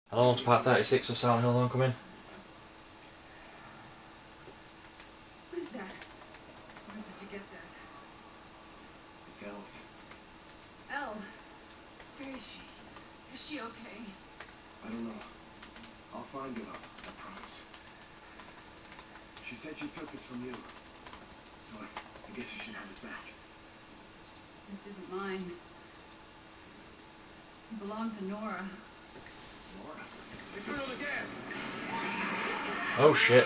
Hello, to part 36 of Silent Hill Homecoming. What is that? Where did you get that? It's Elle's. Elle, where is she? Is she okay? I don't know. I'll find her, I promise. She said she took this from you. So I guess you should have it back. This isn't mine. It belonged to Nora. Nora? They turned on the gas! Oh shit.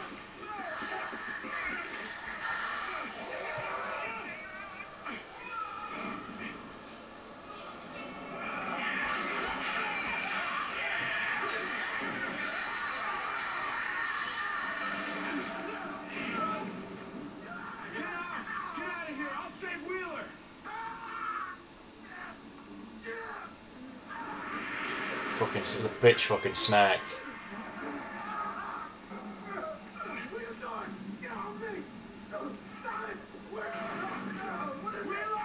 Get out of here! I'll save Wheeler! Fucking, the bitch fucking snags. What are you doing? Get off me! Stop it! Wheeler! What is Wheeler?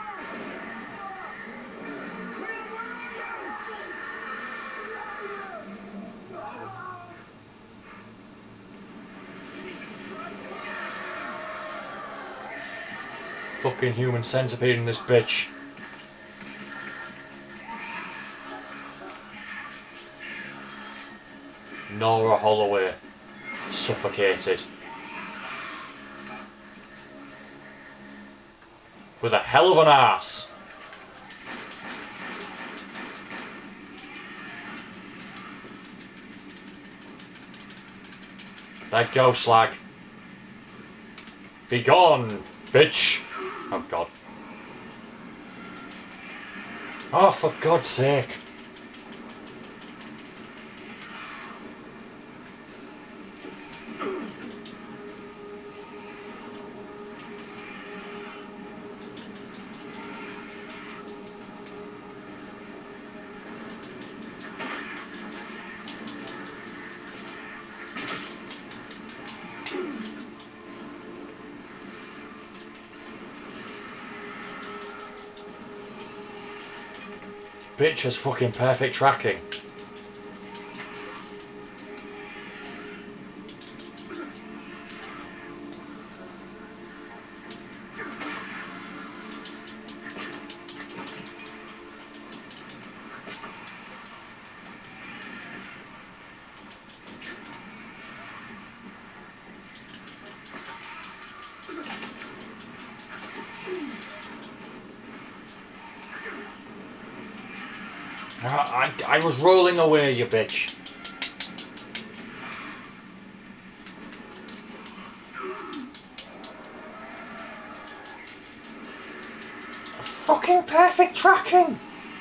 Fucking human centipede in this bitch. Nora Holloway. Suffocated. With a hell of an arse. Let go, slag. Be gone, bitch. Oh god. Oh, for God's sake. Bitch has fucking perfect tracking. I was rolling away, you bitch. Fucking perfect tracking.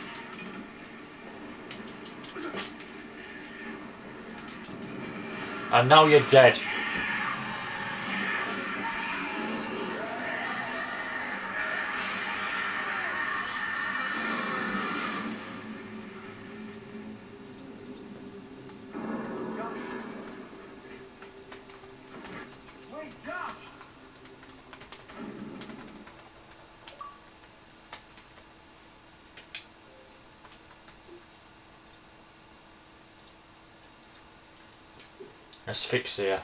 And now you're dead. Wait, Josh! Asphyxia.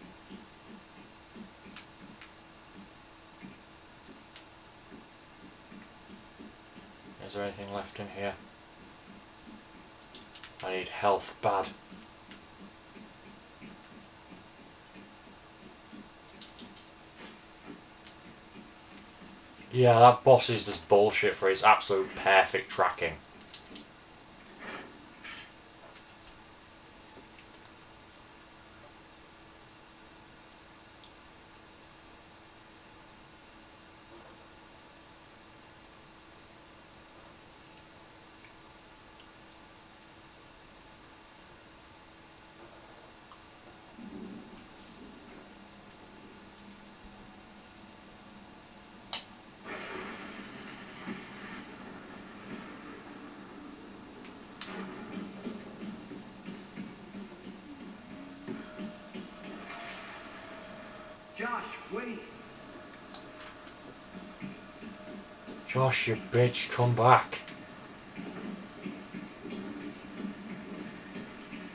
Is there anything left in here? I need health bad. Yeah, that boss is just bullshit for its absolute perfect tracking. Josh, wait! Josh, you bitch, come back.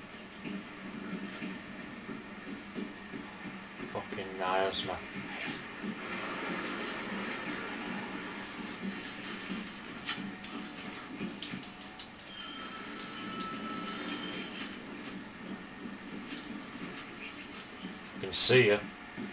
miasma. I can see you.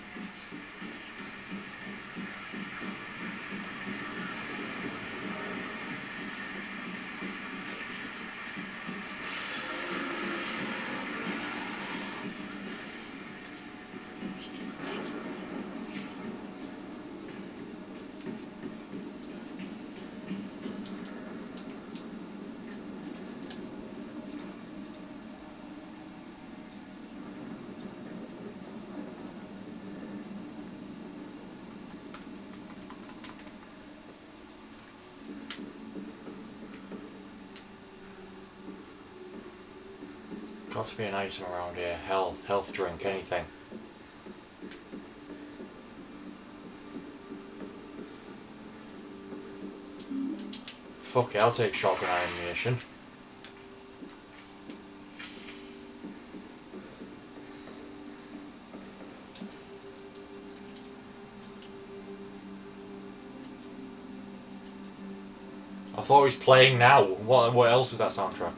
Got to be an item around here. Health drink, anything. Fuck it, I'll take shotgun ammunition. I thought he was playing now. What else is that soundtrack?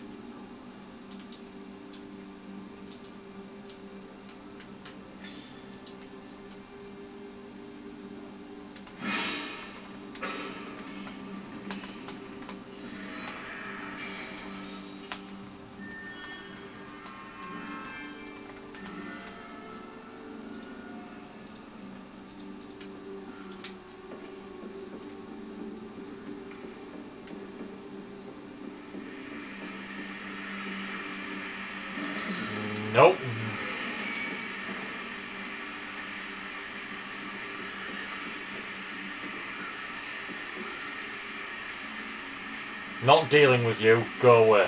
Nope. Not dealing with you. Go away.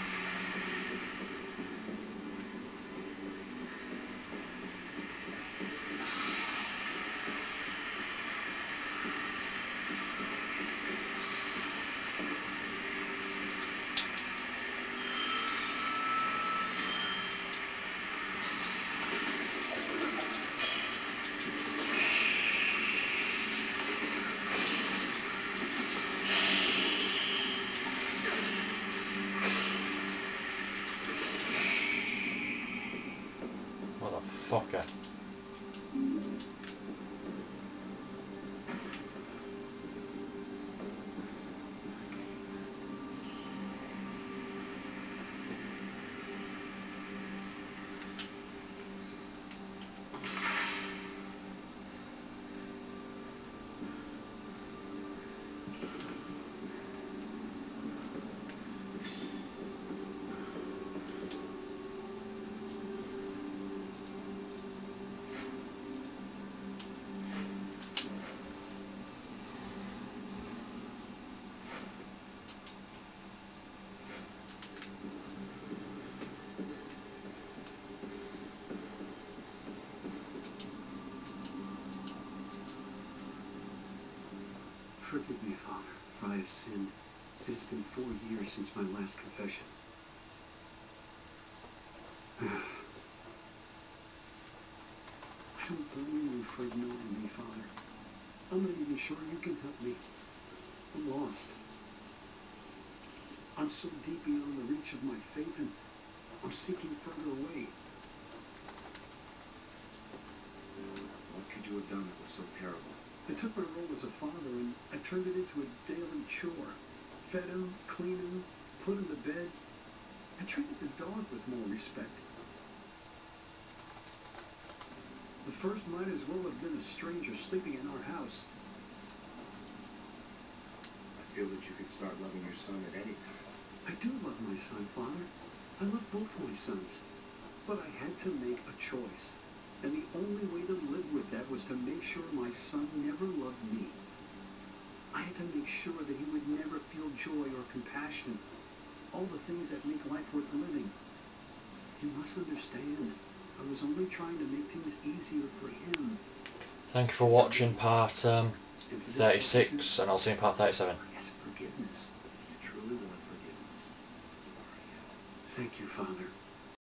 Motherfucker. Forgive me, Father, for I have sinned. It has been 4 years since my last confession. I don't blame you for ignoring me, Father. I'm not even sure you can help me. I'm lost. I'm so deep beyond the reach of my faith, and I'm sinking further away. What could you have done that was so terrible? I took my role as a father and I turned it into a daily chore. Fed him, cleaned him, put him to bed. I treated the dog with more respect. The first might as well have been a stranger sleeping in our house. I feel that you could start loving your son at any time. I do love my son, Father. I love both my sons. But I had to make a choice. And the only way to live with that was to make sure my son never loved me. I had to make sure that he would never feel joy or compassion, all the things that make life worth living. You must understand, I was only trying to make things easier for him. Thank you for watching part 36, and I'll see you in part 37. Yes, forgiveness. You truly want forgiveness. Thank you, Father.